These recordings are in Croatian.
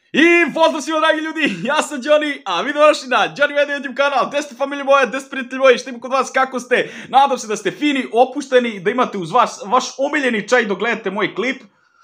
I pozdrav svima dragi ljudi, ja sam Johnny, a vi došli na Johnny Vede YouTube kanal. Gde ste familije moje, gde ste prijatelji moji, šta ima kod vas, kako ste? Nadam se da ste fini, opušteni, da imate uz vas vaš omiljeni čaj dok gledate moj klip.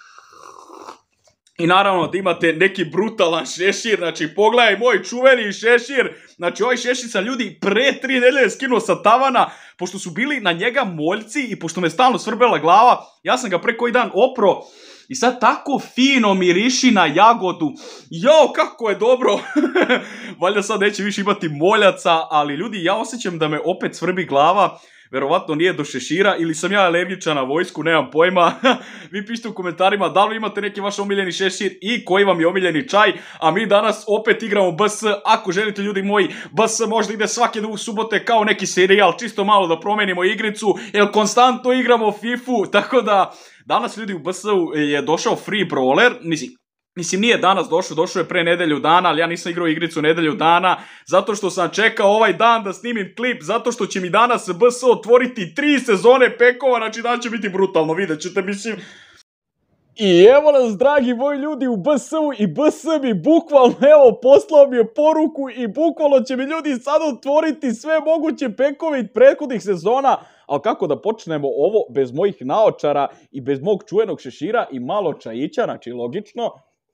I naravno da imate neki brutalan šešir, znači pogledaj moj čuveni šešir. Znači ovaj šešir sam ljudi pre 3 nedelje skinuo sa tavana, pošto su bili na njega moljci i pošto me stalno svrbela glava, ja sam ga pre koji dan opro. I sad tako fino miriši na jagodu. Jao, kako je dobro. Valjda sad neće više imati moljaca, ali ljudi, ja osjećam da me opet svrbi glava. Verovatno nije do šešira ili sam ja alergičan na vojsku, nemam pojma. Vi pišite u komentarima da li imate neki vaš omiljeni šešir i koji vam je omiljeni čaj. A mi danas opet igramo BS. Ako želite ljudi moji, BS možda ide svake subote kao neki serijal. Čisto malo da promenimo igricu, jer konstantno igramo FIFA-u. Tako da danas ljudi u BS-u je došao free brawler. Mislim, nije danas došao je pre nedelju dana, ali ja nisam igrao igricu nedelju dana, zato što sam čekao ovaj dan da snimim klip, zato što će mi danas BS otvoriti 3 sezone pekova, znači dan će biti brutalno, vidjet ćete, mislim. I evo nas, dragi moji ljudi, u BS-u i BS mi bukvalno, evo, poslao mi je poruku i bukvalno će mi ljudi sad otvoriti sve moguće pekove iz prethodnih sezona, ali kako da počnemo ovo bez mojih naočara i bez mog čuvenog šešira i malo čajića, znači logično.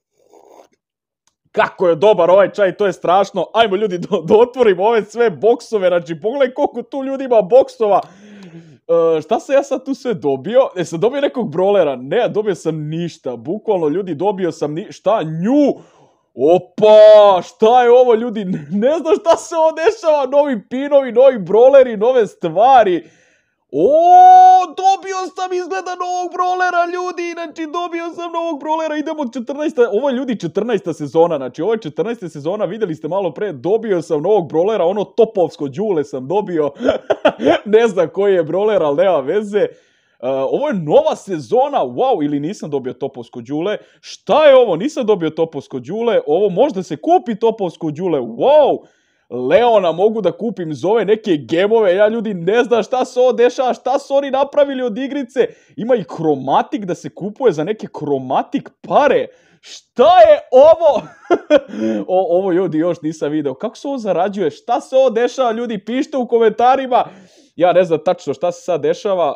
Kako je dobar ovaj čaj, to je strašno. Ajmo ljudi da otvorimo ove sve boksove, znači pogledaj koliko tu ljudi ima boksova. Šta sam ja sad tu sve dobio? Sam dobio nekog brolera? Ne, dobio sam ništa. Bukvalno ljudi, dobio sam šta? Nju! Opa! Šta je ovo ljudi? Ne znam šta se ovo dešava. Novi pinovi, novi broleri, nove stvari. O, dobio sam izgleda novog brolera ljudi, znači dobio sam novog brolera, idemo 14. Ovo je ljudi 14. sezona, znači ovo je 14. sezona, vidjeli ste malo pre, dobio sam novog brolera, ono topovsko đule sam dobio, ne znam koji je broler, ali nema veze. Ovo je nova sezona, wow, ili nisam dobio topovsko đule, šta je ovo, nisam dobio topovsko đule, ovo možda se kupi topovsko đule, wow. Leona mogu da kupim, zove neke gemove, ja ljudi ne znam šta se ovo dešava, šta su oni napravili od igrice, ima i kromatik da se kupuje za neke kromatik pare, šta je ovo? Ovo ljudi još nisam video, kako se ovo zarađuje, šta se ovo dešava ljudi, pišite u komentarima, ja ne znam tačno šta se sad dešava,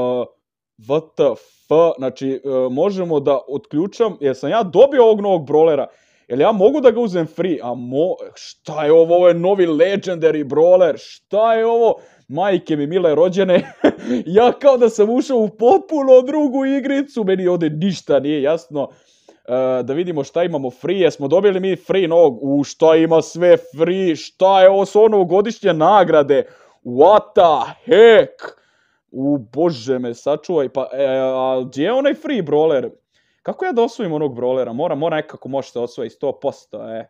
WTF, znači možemo da otključam, jer sam ja dobio ovog novog brolera. Jel ja mogu da ga uzem free? Šta je ovo? Ovo je novi legendary brawler. Šta je ovo? Majke mi mile rođene. Ja kao da sam ušao u potpuno drugu igricu. Meni ovdje ništa nije jasno. Da vidimo šta imamo free. Jesmo dobili mi free novog? Šta ima sve free? Šta je ovo? Su novogodišnje nagrade. What the heck? Bože me sačuvaj. Pa, gdje je onaj free brawler? Kako ja da osvojim onog brolera? Mora nekako možete osvojiti 100%,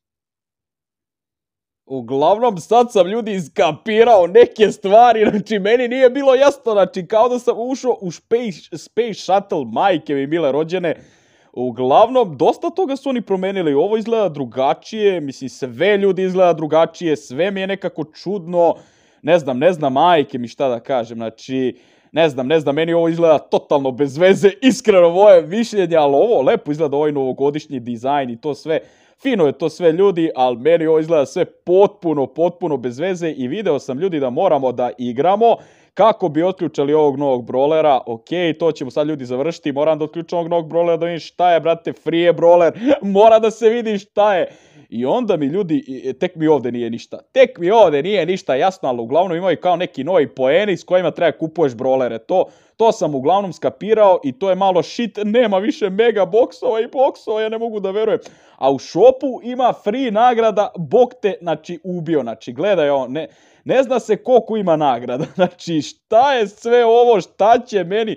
Uglavnom, sad sam ljudi iskapirao neke stvari, znači meni nije bilo jasno, znači kao da sam ušao u Space Shuttle, majke mi mile rođene. Uglavnom, dosta toga su oni promenili, ovo izgleda drugačije, mislim sve ljudi izgleda drugačije, sve mi je nekako čudno, ne znam, majke mi šta da kažem, znači... Ne znam, meni ovo izgleda totalno bez veze, iskreno moje mišljenje, ali ovo lepo izgleda ovaj novogodišnji dizajn i to sve, fino je to sve ljudi, ali meni ovo izgleda sve potpuno bez veze i video sam ljudi da moramo da igramo kako bi otključali ovog novog brolera, ok, to ćemo sad ljudi završiti, moram da otključam ovog novog brolera da vidim šta je, brate, free je broler, mora da se vidi šta je. I onda mi ljudi, tek mi ovdje nije ništa jasno, ali uglavnom imaju kao neki novi poeni s kojima treba kupuješ brolere. To sam uglavnom skapirao i to je malo shit, nema više mega boksova i boksova, ja ne mogu da verujem. A u shopu ima free nagrada, bog te, znači, ubio, znači, gledaj ovo, ne zna se koliko ima nagrada, znači, šta je sve ovo, šta će meni,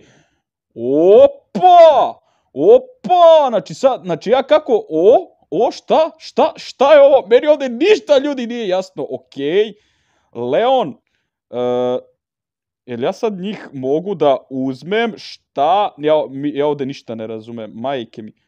opa, znači ja kako, šta je ovo? Meni ovdje ništa ljudi nije jasno. Okej. Leon. Jel ja sad njih mogu da uzmem? Šta? Ja ovdje ništa ne razumem. Majke mi.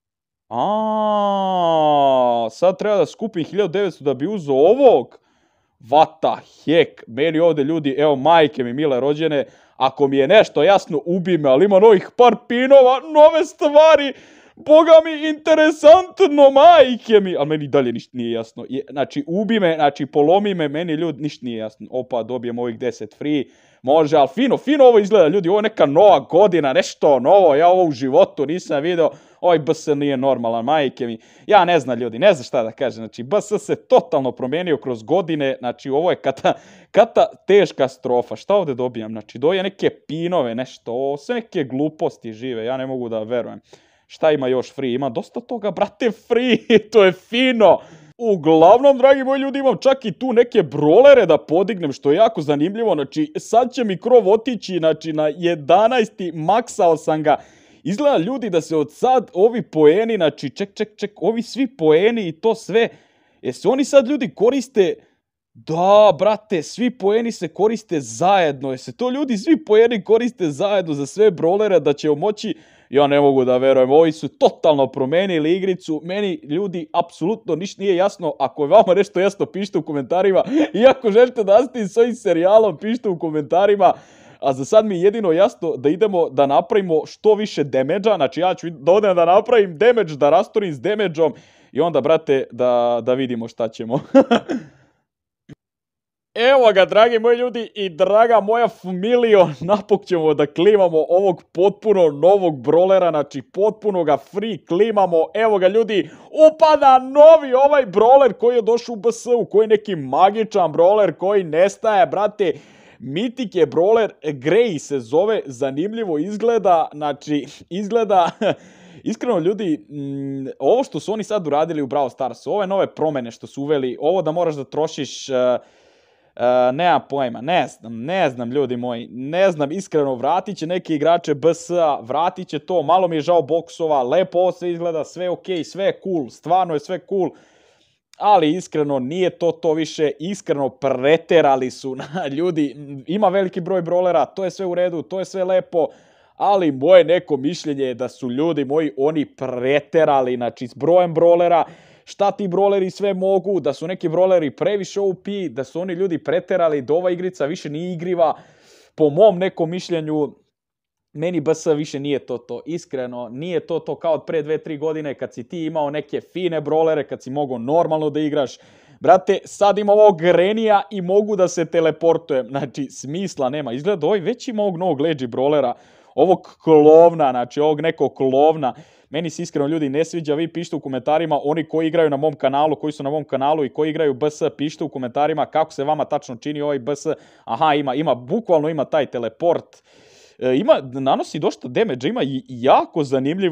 Sad treba da skupim 1900 da bi uzeo ovog. What the heck? Meni ovdje ljudi, evo majke mi mile rođene. Ako mi je nešto jasno, ubij me, ali ima novih par pinova, nove stvari. Boga mi, interesantno, majke mi. Ali meni dalje ništa nije jasno. Znači, ubi me, znači, polomi me, meni ljudi ništa nije jasno. Opa, dobijem ovih 10 free. Može, ali fino ovo izgleda, ljudi. Ovo je neka nova godina, nešto novo. Ja ovo u životu nisam video. Ovaj BS nije normalan, majke mi. Ja ne znam, ljudi, ne znam šta da kažem. Znači, BS se totalno promijenio kroz godine. Znači, ovo je teška strofa. Šta ovdje dobijam? Znači, doje neke pinove, nešto. Sve neke gluposti žive. Ja ne mogu da verujem. Šta ima još free? Ima dosta toga, brate, free. To je fino. Uglavnom, dragi moji ljudi, imam čak i tu neke brolere da podignem, što je jako zanimljivo. Znači, sad će mi krov otići, znači, na 11. maksao sam ga. Izgleda, ljudi, da se od sad ovi poeni, znači, ček, ovi svi poeni i to sve, se oni sad, ljudi, koriste. Da, brate, svi poeni se koriste zajedno. Se to, ljudi, svi poeni koriste zajedno za sve brolere, da će moći. Ja ne mogu da verujem, ovi su totalno promenili igricu. Meni, ljudi, apsolutno ništa nije jasno. Ako je vama nešto jasno, pišite u komentarima. I ako želite da nastavim s ovim serijalom, pišite u komentarima. A za sad mi je jedino jasno da idemo da napravimo što više damage-a. Znači, ja ću da odem da napravim damage, da rastorim s damage-om. I onda, brate, da vidimo šta ćemo. Evo ga, dragi moji ljudi i draga moja familijo, napok ćemo da klimamo ovog potpuno novog brolera, znači potpuno ga free klimamo. Evo ga, ljudi, upada novi ovaj broler koji je došao u BS-u, koji je neki magičan broler koji nestaje, brate. Mythic je broler, Grey se zove, zanimljivo izgleda, znači izgleda... Iskreno, ljudi, ovo što su oni sad uradili u Brawl Starsu, ove nove promjene što su uveli, ovo da moraš da trošiš... Nemam pojma, ne znam, ljudi moji, ne znam, iskreno, vratit će neke igrače BS-a, vratit će to, malo mi je žao boksova, lepo ovo sve izgleda, sve ok, sve je cool, stvarno je sve cool, ali iskreno nije to više, iskreno preterali su, ljudi, ima veliki broj brolera, to je sve u redu, to je sve lepo, ali moje neko mišljenje je da su, ljudi moji, oni preterali, znači s brojem brolera, šta ti broleri sve mogu, da su neki broleri previše OP, da su oni, ljudi, preterali, da ova igrica više nije igriva. Po mom nekom mišljenju, meni BS više nije to. Iskreno, nije to kao od pre 2-3 godine kad si ti imao neke fine brolere, kad si mogao normalno da igraš. Brate, sad imam ovog Grenija i mogu da se teleportujem. Znači, smisla nema. Izgleda ovaj već ima ovog novog leđi brolera, ovog klovna, znači ovog nekog klovna. Meni se iskreno, ljudi, ne sviđa, vi pišite u komentarima, oni koji igraju na mom kanalu, koji su na mom kanalu i koji igraju BS, pišite u komentarima kako se vama tačno čini ovaj BS. Aha, bukvalno ima taj teleport. Nanosi dosta damage, ima i jako zanimljiv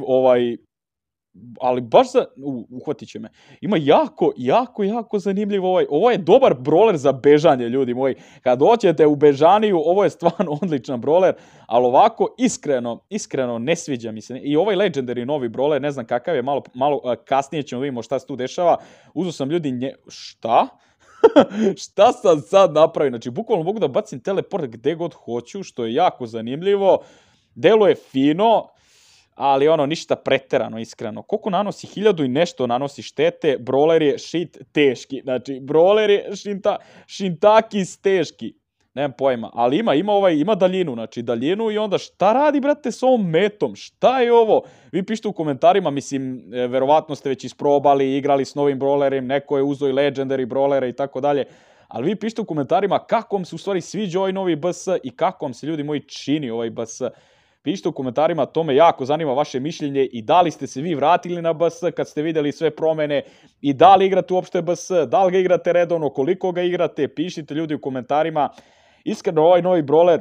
ali baš uhvatit će me. Ima jako zanimljiv ovo je dobar broler za bežanje, ljudi moji. Kad dođete u bežaniju, ovo je stvarno odličan broler, ali ovako, iskreno ne sviđa mi se. I ovaj legendary novi broler, ne znam kakav je, malo kasnije ćemo vidimo šta se tu dešava. Uzeo sam, ljudi, šta? Šta sam sad napravio? Znači, bukvalno mogu da bacim teleport gde god hoću, što je jako zanimljivo. Delo je fino, ali ništa preterano, iskreno. Koliko nanosi? 1000 i nešto nanosi štete. Brawler je shit teški. Znači, brawler je Shintakis teški. Nemam pojma. Ali ima daljinu. Znači, daljinu i onda šta radi, brate, s ovom metom? Šta je ovo? Vi pišite u komentarima, mislim, verovatno ste već isprobali, igrali s novim brawlerem, neko je uzeo i legendary brawlere i tako dalje. Ali vi pišite u komentarima kako vam se u stvari sviđa ovaj novi BS i kako vam se, ljudi moji, čini ovaj BS. Pišite u komentarima, to me jako zanima vaše mišljenje i da li ste se vi vratili na BS kad ste vidjeli sve promjene i da li igrate uopšte BS, da li ga igrate redovno, koliko ga igrate, pišite, ljudi, u komentarima. Iskreno, ovaj novi brawler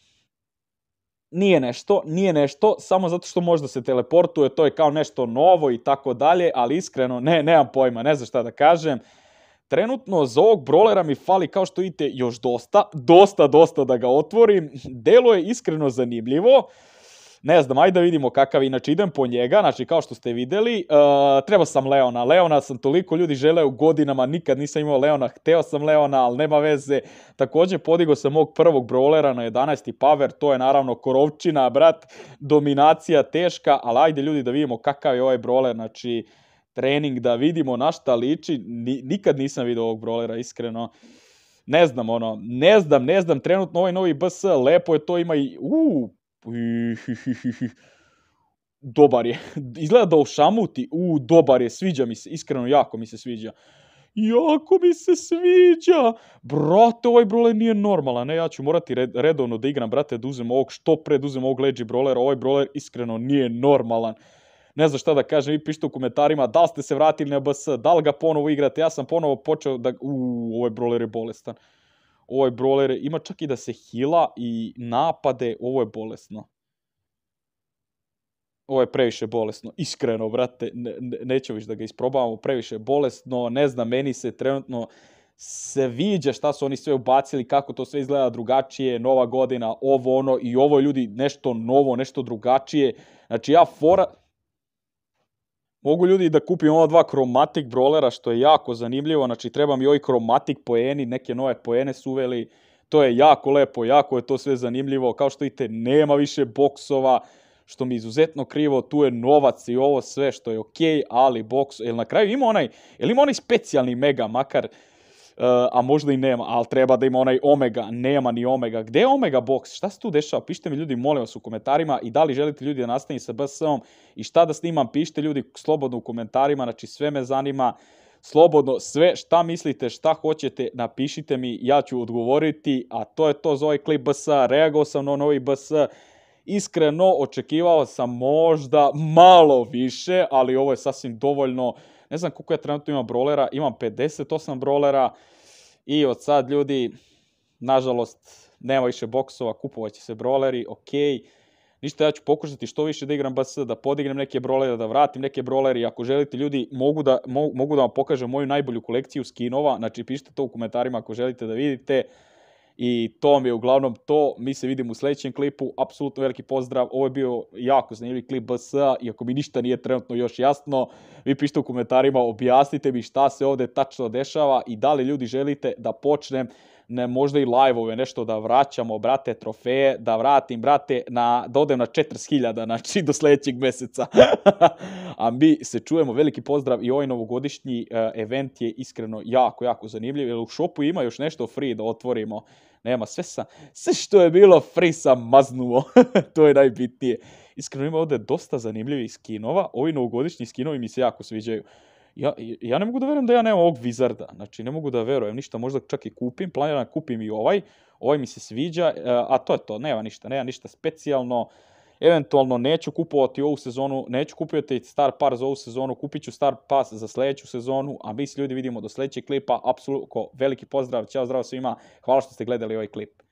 nije nešto, samo zato što možda se teleportuje, to je kao nešto novo i tako dalje, ali iskreno, nemam pojma, ne znam šta da kažem. Trenutno za ovog brolera mi fali, kao što vidite, još dosta da ga otvorim. Delo je iskreno zanimljivo. Ne znam, ajde da vidimo kakav, inače idem po njega, znači kao što ste vidjeli, treba sam Leona. Leona sam toliko, ljudi, želeo godinama, nikad nisam imao Leona, hteo sam Leona, ali nema veze. Također podigao sam mog prvog brawlera na 11. power, to je naravno korovčina, brat, dominacija teška, ali ajde, ljudi, da vidimo kakav je ovaj brawler, znači trening, da vidimo na šta liči. Nikad nisam vidio ovog brawlera, iskreno. Ne znam, trenutno ovaj novi BS, lepo je to, ima i... dobar je. Izgleda da ošamuti, dobar je, sviđa mi se, iskreno jako mi se sviđa. Jako mi se sviđa! Brate, ovaj brawler nije normalan, ja ću morati redovno da igram, brate, da uzem ovog, što pre da uzem ovog Leggy brawlera, ovaj brawler iskreno nije normalan. Ne znam šta da kažem, vi pišite u komentarima da li ste se vratili na BS, da li ga ponovo igrate, ja sam ponovo počeo da... ovaj brawler je bolestan. Ovaj brawler ima čak i da se heala i napade, ovo je bolesno. Ovo je previše bolesno, iskreno, brate, neću više da ga isprobavamo, previše bolesno, ne znam, meni se trenutno sviđa šta su oni sve ubacili, kako to sve izgleda drugačije, nova godina, ovo ono, i ovo je ljudi nešto novo, nešto drugačije, znači ja mogu ljudi da kupim ova dva Chromatic brawlera, što je jako zanimljivo, znači treba mi ovaj Chromatic poeni, neke nove poene su uveli, to je jako lepo, jako je to sve zanimljivo, kao što vidite, nema više boksova, što mi je izuzetno krivo, tu je novac i ovo sve što je okej, ali boks, jel na kraju ima onaj specijalni mega makar, a možda i nema, ali treba da ima onaj omega, nema ni omega. Gde je omega box? Šta se tu dešava? Pišite mi ljudi, molim vas u komentarima, i da li želite ljudi da nastavim sa BS-om i šta da snimam, pišite ljudi slobodno u komentarima, znači sve me zanima, slobodno sve šta mislite, šta hoćete, napišite mi, ja ću odgovoriti, a to je to za ovaj klip BS-a, reagovao sam na novi BS, iskreno očekivao sam možda malo više, ali ovo je sasvim dovoljno. Ne znam koliko ja trenutno imam brawlera, imam 58 brawlera i od sad ljudi, nažalost, nema više boksova, kupovat će se brawleri, okej. Ništa, ja ću pokušati što više da igram BS, da podignem neke brawlere, da vratim neke brawlere, i ako želite ljudi, mogu da vam pokažem moju najbolju kolekciju skinova, znači pišite to u komentarima ako želite da vidite. I to mi je uglavnom to, mi se vidimo u sljedećem klipu, apsolutno veliki pozdrav, ovo je bio jako zanimljiv klip BS-a, i ako mi ništa nije trenutno još jasno, vi pišite u komentarima, objasnite mi šta se ovdje tačno dešava i da li ljudi želite da počnem možda i live-ove, nešto da vraćamo, brate, trofeje, da vratim, brate, da odem na 40.000, znači do sljedećeg mjeseca. A mi se čujemo, veliki pozdrav, i ovaj novogodišnji event je iskreno jako, jako zanimljiv, jer u shopu ima još nešto free da otvorimo. Nema, sve što je bilo free sam maznuo, to je najbitnije. Iskreno ima ovdje dosta zanimljivih skinova, ovi novogodišnji skinovi mi se jako sviđaju. Ja ne mogu da verujem da ja nemam ovog Wizarda, znači ne mogu da verujem ništa, možda čak i kupim, planiram kupim i ovaj mi se sviđa, a to je to, nema ništa specijalno, eventualno neću kupovati ovu sezonu, neću kupiti Star Pass za ovu sezonu, kupit ću Star Pass za sljedeću sezonu, a mi se ljudi vidimo do sljedećeg klipa, apsolutno veliki pozdrav, ćao, zdravo svima, hvala što ste gledali ovaj klip.